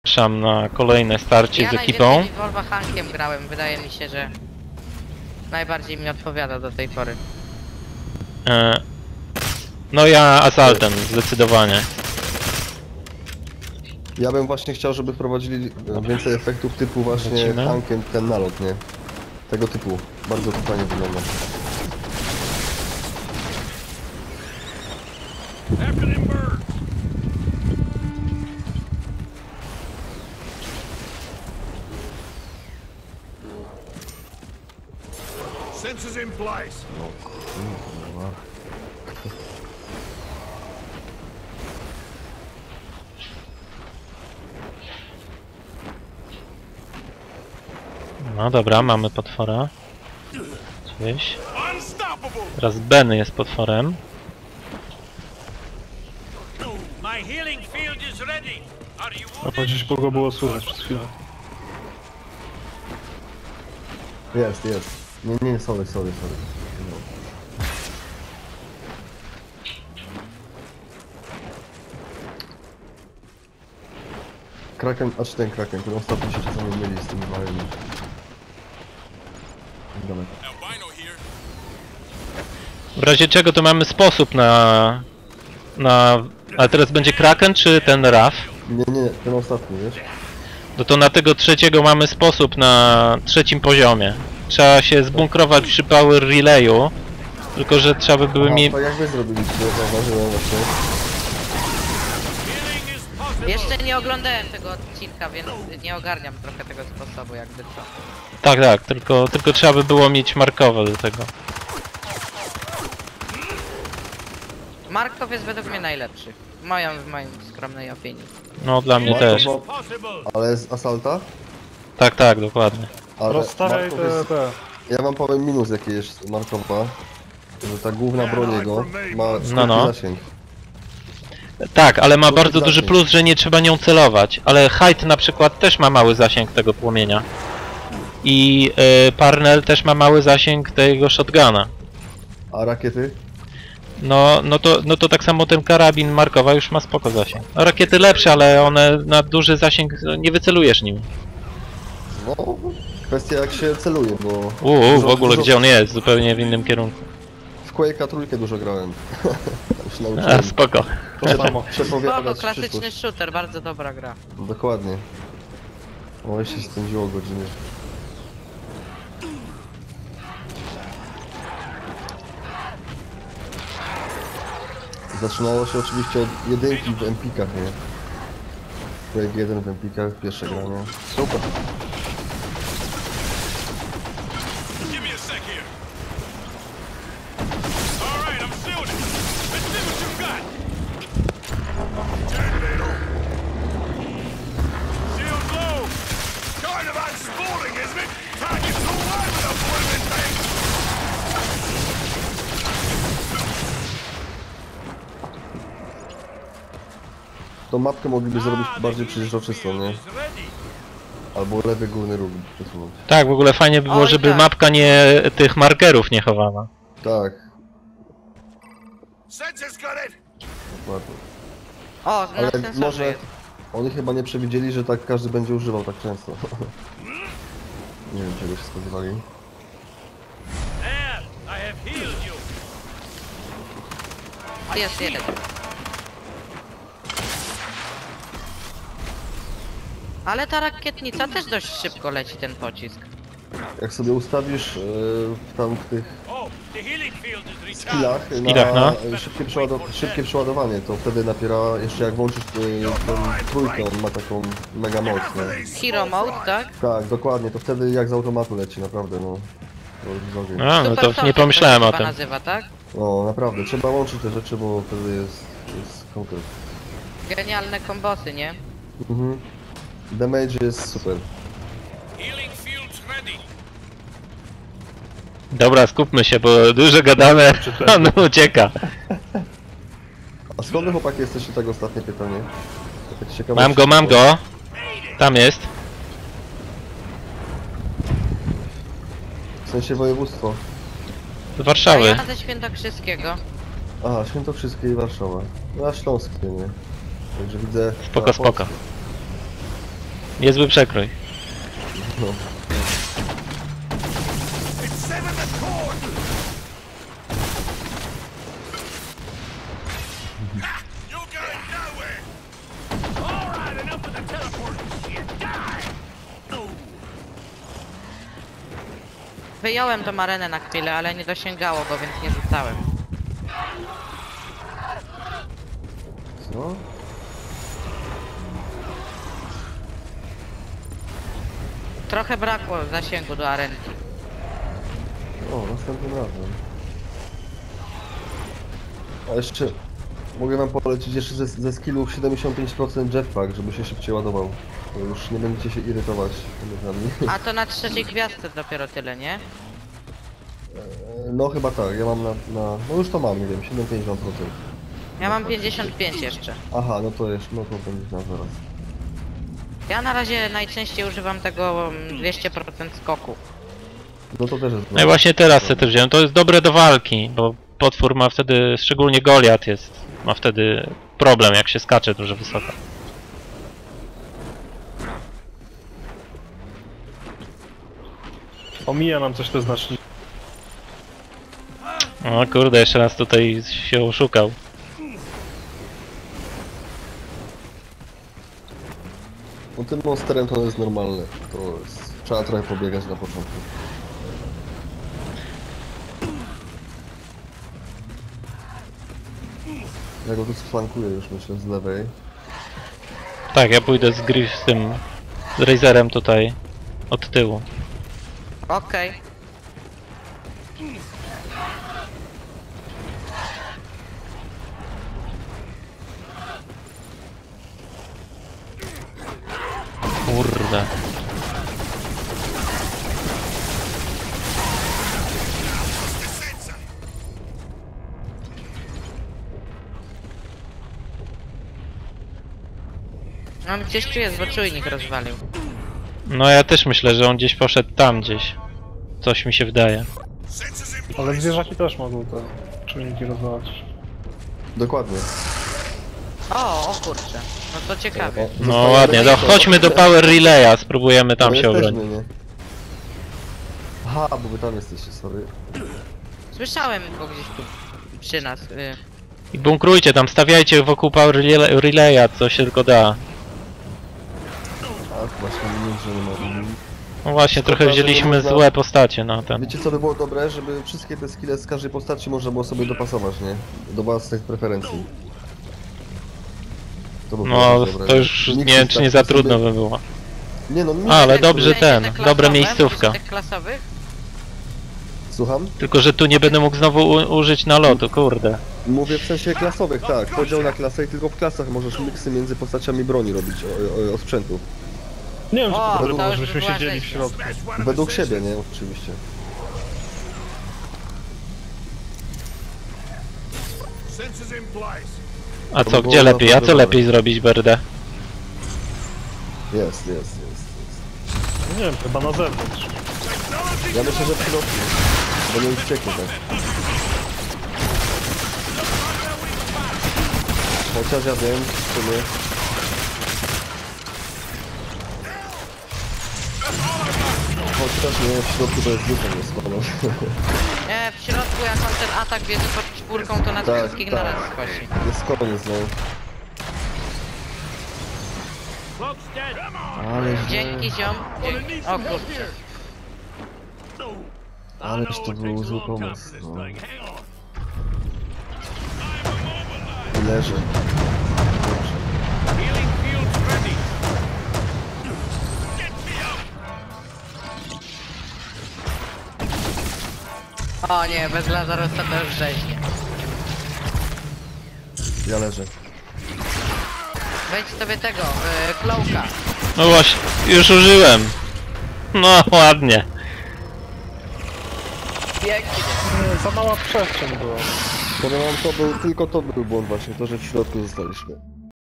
Zapraszam na kolejne starcie z ekipą. Ja najwięcej Volva Hankiem grałem, wydaje mi się, że najbardziej mi odpowiada do tej pory. No ja Asaltem, zdecydowanie. Ja bym właśnie chciał, żeby wprowadzili więcej efektów typu właśnie Lecimy. Hankiem ten nalot, nie? Tego typu. Bardzo to fajnie wygląda. Sensors in place. No dobra, mamy potwora. Gdzieś. Unstoppable. Teraz Ben jest potworem. My healing field is ready. Are you A chociaż kogo było słychać przez chwilę. Jest. Nie, sorry. Kraken, a czy ten Kraken, ten ostatni się czasami myli z tymi małymi. Daleko. albino here? W razie czego to mamy sposób na... Ale teraz będzie Kraken czy ten Raf? Nie, ten ostatni, wiesz? No to na tego trzeciego mamy sposób na trzecim poziomie. Trzeba się zbunkrować przy Power Relayu. Tylko że trzeba by były mi... Tak jak wy zrobiliście, zauważyłem właśnie. Healing is possible. Jeszcze nie oglądałem tego odcinka, więc nie ogarniam trochę tego sposobu, jakby co. Tak, tylko trzeba by było mieć markowe do tego. Markow jest według mnie najlepszy. W mojej skromnej opinii. No dla mnie Markow też. ma- Possible. Ale z Asalta? Tak, dokładnie. Ale Rozstawiaj Markow jest... te... Ja wam powiem minus jaki jest Markowa. Że ta główna broń jego ma No. szybki zasięg. Tak, ale ma Krótki bardzo duży zasięg. plus, że nie trzeba nią celować. Ale Hyde na przykład też ma mały zasięg tego płomienia. I Parnell też ma mały zasięg tego shotguna. A rakiety? No to tak samo ten karabin Markowa już ma spoko zasięg. No, rakiety lepsze, ale one na duży zasięg nie wycelujesz nim. No, kwestia jak się celuje, bo... W ogóle gdzie on jest? Zupełnie w innym kierunku. W Quake'a trójkę dużo grałem. Już A, nauczyłem spoko. To samo. przepowiadać Spoko, klasyczny przyszłość. shooter, bardzo dobra gra. Dokładnie. O, się spędziło godziny. Zaczynało się oczywiście od jedynki w Empikach, nie? Quake 1 w Empikach, pierwsze granie. Super. Give me a sec here. All right, I'm shielded. Let's see what you got. Tornado. Shield low. Kind of unsporting, isn't it? Target's all over the blooming thing. Tą mapkę mogliby zrobić bardziej przejrzystą, nie? Is ready. Albo lewy górny róg przesunąć. Tak, w ogóle fajnie by było, Oj, żeby tak. mapka nie tych markerów nie chowała. Tak, Sensors got it. dokładnie. O, na Ale sensorze może jest. oni chyba nie przewidzieli, że tak każdy będzie używał tak często. Nie wiem czego się spodziewali. There, I have healed you. Jest jeden. Ale ta rakietnica też dość szybko leci, ten pocisk. Jak sobie ustawisz tam w tych Oh, the healing field is skillach recharged. na no. szybkie przeładowanie, to wtedy napiera, jeszcze jak włączysz tą trójkę, on ma taką mega moc, nie? Hero mode, tak? Tak, dokładnie, to wtedy jak z automatu leci, naprawdę, no. To jest ogień. A, no Super to nie Soldier pomyślałem to o się tym. chyba nazywa, tak? No, naprawdę, trzeba łączyć te rzeczy, bo wtedy jest konkret. Genialne kombosy, nie? Mhm. Damage jest super. Healing field's ready. Dobra, skupmy się, bo dużo gadamy, on ucieka. A skąd wy, chłopaki jesteście, tak ostatnie pytanie? Tak ciekawe, Mam go. Tam jest. W sensie województwo. Z A Warszawy. ja ze Świętokrzyskiego. Aha, Świętokrzyskie i Warszawa. No a Śląskie, nie? Także widzę... Spoko. Niezły przekrój. No. It's seven the cord! You're going nowhere! Alright, enough with the teleport shit! Die! Wyjąłem tą arenę na chwilę, ale nie dosięgało go, więc nie rzucałem. Co? Trochę brakło zasięgu do arenki. O, następnym razem. A jeszcze... Mogę wam polecić jeszcze ze skillów 75% jetpack, żeby się szybciej ładował. To już nie będziecie się irytować nami. A to na trzeciej gwiazdce dopiero tyle, nie? No chyba tak, ja mam no już to mam, nie wiem, 7,50%. Ja mam 55 jeszcze. Aha, no to jeszcze, no to będzie na zaraz. Ja na razie najczęściej używam tego 200% skoku. No to też jest... No i właśnie teraz sobie też wziąłem. To jest dobre do walki, bo potwór ma wtedy, szczególnie Goliat ma wtedy problem, jak się skacze dużo wysoko. Omija nam coś te znaczniki. O kurde, jeszcze raz tutaj się oszukał. No tym monsterem to jest normalne. To jest... Trzeba trochę pobiegać na początku. Ja go tu sflankuję już, myślę, z lewej. Tak, ja pójdę z z Razerem tutaj od tyłu. Okej. Kurde. On gdzieś tu jest, bo czujnik rozwalił. No ja też myślę, że on gdzieś poszedł tam gdzieś. Coś mi się wydaje. Sensors in Ale place! zwierzaki też mogą te czujniki rozwalać. Dokładnie. O kurczę. No to ciekawe. No ładnie, no chodźmy do Power Relaya, spróbujemy tam No się jesteśmy, obronić. nie? Aha, bo wy tam jesteście, sorry. Słyszałem go gdzieś tu przy nas. I bunkrujcie tam, stawiajcie wokół Power Relaya, co się tylko da. Tak, właśnie nie, że nie ma. No właśnie, Szkoda, trochę że nie wzięliśmy można- złe postacie, no tam. Wiecie co by było dobre? Żeby wszystkie te skille z każdej postaci można było sobie dopasować, nie? Do własnych preferencji. To by było No, dobre. to już Nikt nie wiem, tak czy nie za sobie- trudno by było. Nie no, nikt... Ale Te- dobrze te ten, klasowe, dobra mówisz miejscówka. o tych klasowych? Słucham? Tylko, że tu nie będę mógł znowu użyć nalotu, kurde. Mówię w sensie klasowych, tak. Podział na klasę i tylko w klasach możesz miksy między postaciami broni robić, o sprzętu. Nie wiem, czy O, to to było, już żebyśmy była siedzieli w rzeź. środku. That's one of the Według sensors. siebie, nie? Oczywiście. Sensors in place. A To co, by gdzie było lepiej? A co naprawdę lepiej zrobić, Berde? Jest. Nie wiem, chyba na zewnątrz. Ja myślę, że w środku. Bo nie ucieknie tak. Chociaż ja wiem, w sumie. Chociaż nie, w środku to jest dużo niesłabo. Nie, w środku jak on ten atak bierze pod czwórką, to nas Tak, wszystkich tak. naraz skosi. Jest koniec, no. Ale Dzięki ziom. Dzięki. O kurczę. Ależ to był zły pomysł, no. I leży. Dobrze. O nie, bez Lazarusa to już rzeźnie. Ja leżę. Wejdź sobie tego, Cloaka. No właśnie, już użyłem. No ładnie. Pięknie. Za mała przestrzeń była. Powiem wam, tylko to był błąd właśnie, to, że w środku zostaliśmy.